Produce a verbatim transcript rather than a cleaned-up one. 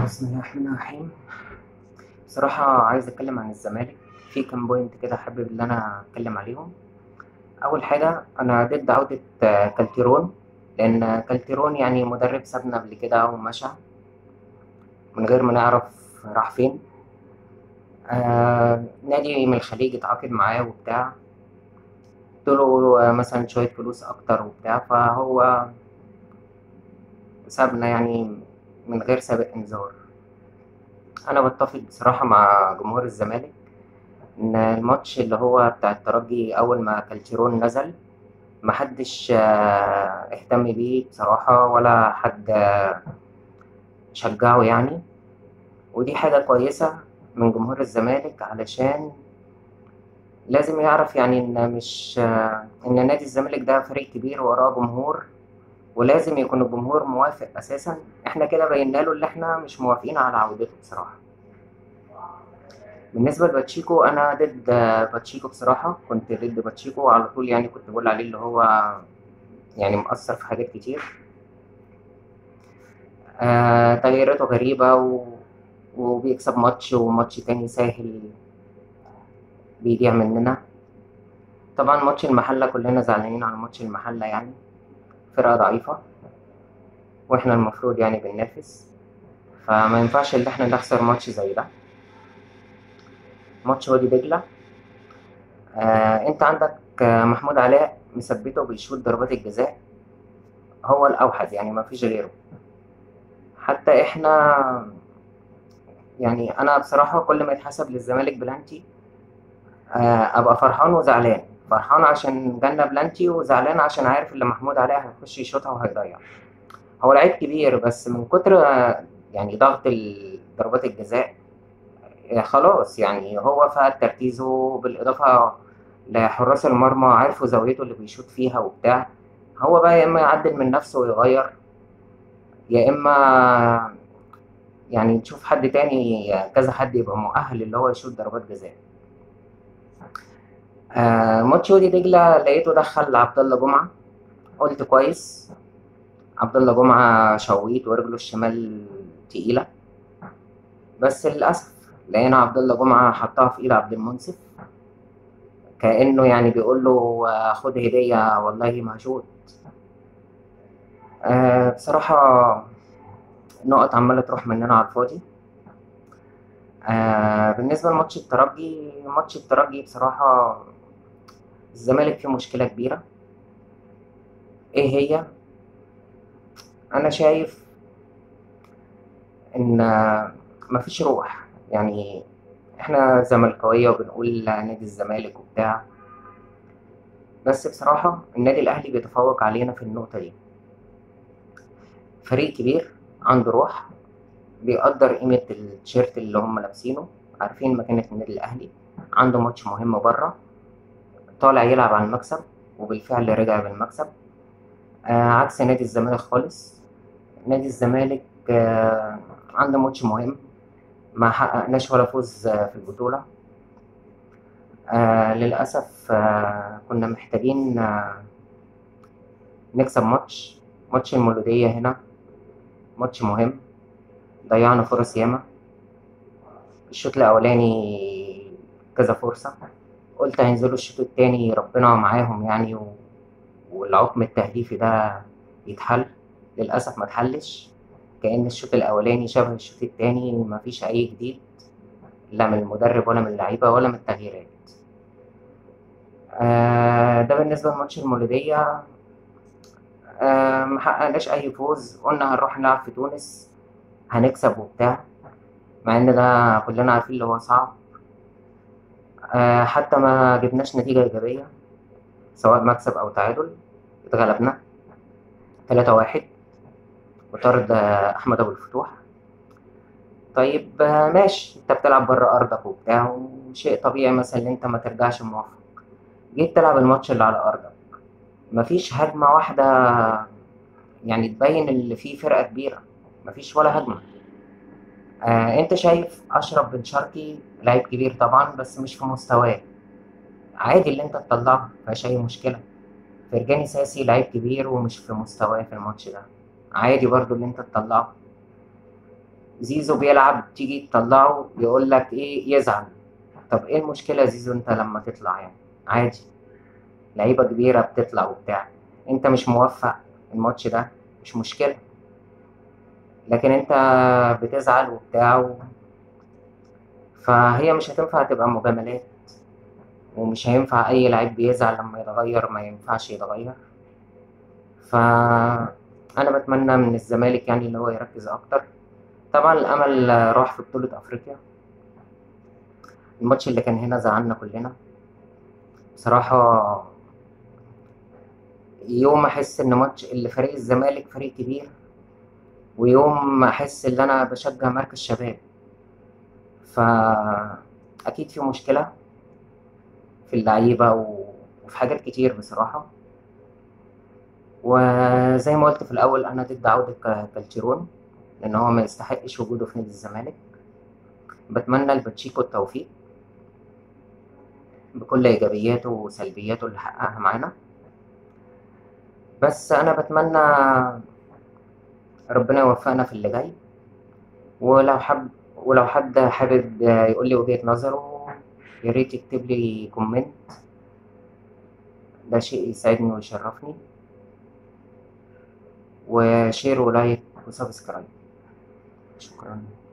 بسم الله الرحمن الرحيم. بصراحة عايز أتكلم عن الزمالك في كام بوينت كده حابب إن أنا أتكلم عليهم. أول حاجة أنا ضد عودة آه، كالتيرون، لأن كالتيرون يعني مدرب سابنا قبل كده ومشى من غير ما نعرف راح فين. آه نادي من الخليج اتعاقد معاه وبتاع، ادوله آه، مثلا شوية فلوس أكتر وبتاع، فهو سابنا يعني من غير سابق إنذار. أنا بتفق بصراحة مع جمهور الزمالك إن الماتش اللي هو بتاع الترجي أول ما كالتيرون نزل محدش آه، اهتم بيه بصراحة، ولا حد آه، شجعه يعني. ودي حاجة كويسة من جمهور الزمالك، علشان لازم يعرف يعني إن مش آه، إن نادي الزمالك ده فريق كبير وراه جمهور، ولازم يكون الجمهور موافق أساسا. إحنا كده بينا له اللي إحنا مش موافقين على عودته بصراحة. بالنسبة لباتشيكو أنا ضد آه، باتشيكو بصراحة، كنت ضد باتشيكو على طول يعني، كنت بقول عليه اللي هو يعني مؤثر في حاجات كتير. آه تغييراته غريبة و... وبيكسب ماتش وماتش تاني ساهل بيضيع مننا. طبعا ماتش المحلة كلنا زعلانين على ماتش المحلة يعني، فرقة ضعيفة واحنا المفروض يعني بننافس، فما ينفعش ان احنا نخسر ماتش زي ده. ماتش وادي دجلة، آه انت عندك آه، محمود علاء مثبته بيشوط ضربات الجزاء، هو الأوحد يعني ما فيش غيره. حتى احنا يعني انا بصراحة كل ما يتحسب للزمالك بلانتي آه، ابقى فرحان وزعلان. فرحان عشان جالنا بلانتي، وزعلان عشان عارف ان محمود عليه هيخش يشوطها وهيضيع. هو لعيب كبير بس من كتر آه، يعني ضغط ال- ضربات الجزاء آه، خلاص يعني هو فقد تركيزه، بالاضافه لحراس المرمى عرفوا زاويته اللي بيشوط فيها وبتاع. هو بقى يا اما يعدل من نفسه ويغير، يا اما يعني نشوف حد تاني، كذا حد يبقى مؤهل اللي هو يشوط ضربات جزاء. آه ماتش وادي دجله لقيته دخل عبد الله جمعه، قلت كويس. عبد الله جمعة شويت ورجله الشمال تقيلة، بس للأسف لقينا عبد الله جمعة حطها في إيد عبد المنصف، كأنه يعني بيقول له آه، خد هدية والله ما هشوت. آه بصراحة نقط عمالة تروح مننا على الفاضي. آه بالنسبة لماتش الترجي، ماتش الترجي بصراحة الزمالك فيه مشكلة كبيرة. إيه هي؟ أنا شايف إن آه، مفيش روح يعني. إحنا زملكاوية وبنقول نادي الزمالك وبتاع، بس بصراحة النادي الأهلي بيتفوق علينا في النقطة دي. فريق كبير عنده روح، بيقدر قيمة التيشيرت اللي هم لابسينه، عارفين مكانة النادي الأهلي. عنده ماتش مهم بره، طالع يلعب على المكسب، وبالفعل رجع بالمكسب. آه عكس نادي الزمالك خالص. نادي الزمالك آه عنده ماتش مهم، ما حققناش ولا فوز آه في البطولة. آه للأسف آه كنا محتاجين آه نكسب ماتش ماتش المولودية هنا، ماتش مهم. ضيعنا فرص ياما الشوط الأولاني، كذا فرصة. قلت هينزلوا الشوط التاني ربنا معاهم يعني و... والعقم التهديفي ده يتحل. للأسف ما اتحلش، كأن الشوط الأولاني شبه الشوط التاني، مفيش أي جديد لا من المدرب ولا من اللعيبة ولا من التغييرات. آه ده بالنسبة لماتش المولودية. آه محققناش أي فوز، قلنا هنروح نلعب في تونس هنكسب وبتاع، مع إن ده كلنا عارفين اللي هو صعب. آه حتى ما جبناش نتيجة إيجابية، سواء مكسب أو تعادل. اتغلبنا ثلاثة واحد، وطرد آه، أحمد أبو الفتوح. طيب آه، ماشي، أنت بتلعب بره أرضك وبتاع، وشيء طبيعي مثلا إن أنت ما ترجعش موفق. جيت تلعب الماتش اللي على أرضك، مفيش هجمة واحدة يعني تبين اللي فيه فرقة كبيرة، مفيش ولا هجمة. آه أنت شايف أشرف بن شرقي لعيب كبير طبعا، بس مش في مستواه. عادي اللي أنت تطلعه، مفيهاش أي مشكلة. فرجاني ساسي لعيب كبير ومش في مستواه في الماتش ده، عادي برضو اللي انت تطلعه. زيزو بيلعب تيجي تطلعه يقول لك ايه، يزعل. طب ايه المشكلة يا زيزو انت لما تطلع يعني؟ عادي، لعيبة كبيرة بتطلع وبتاع. انت مش موفق الماتش ده، مش مشكلة، لكن انت بتزعل وبتاع و... فهي مش هتنفع تبقى مجاملات، ومش هينفع اي لعيب بيزعل لما يتغير ما ينفعش يتغير. فانا بتمنى من الزمالك يعني اللي هو يركز اكتر. طبعا الامل راح في بطولة افريقيا. الماتش اللي كان هنا زعلنا كلنا بصراحة. يوم احس ان ماتش اللي فريق الزمالك فريق كبير، ويوم ما احس ان انا بشجع مركز شباب، فاكيد في مشكلة في اللعيبة و- وفي حاجات كتير بصراحة. وزي ما قلت في الأول أنا ضد عودة ك- كالتيرون، لأن هو ما يستحقش وجوده في نادي الزمالك. بتمنى لباتشيكو التوفيق بكل إيجابياته وسلبياته اللي حققها معانا. بس أنا بتمنى ربنا يوفقنا في اللي جاي. ولو حب ولو حد حابب يقول لي وجهة نظره، يا ريت يكتب لي كومنت، ده شيء يسعدني ويشرفني. وشير ولايك وسبسكرايب. شكرا.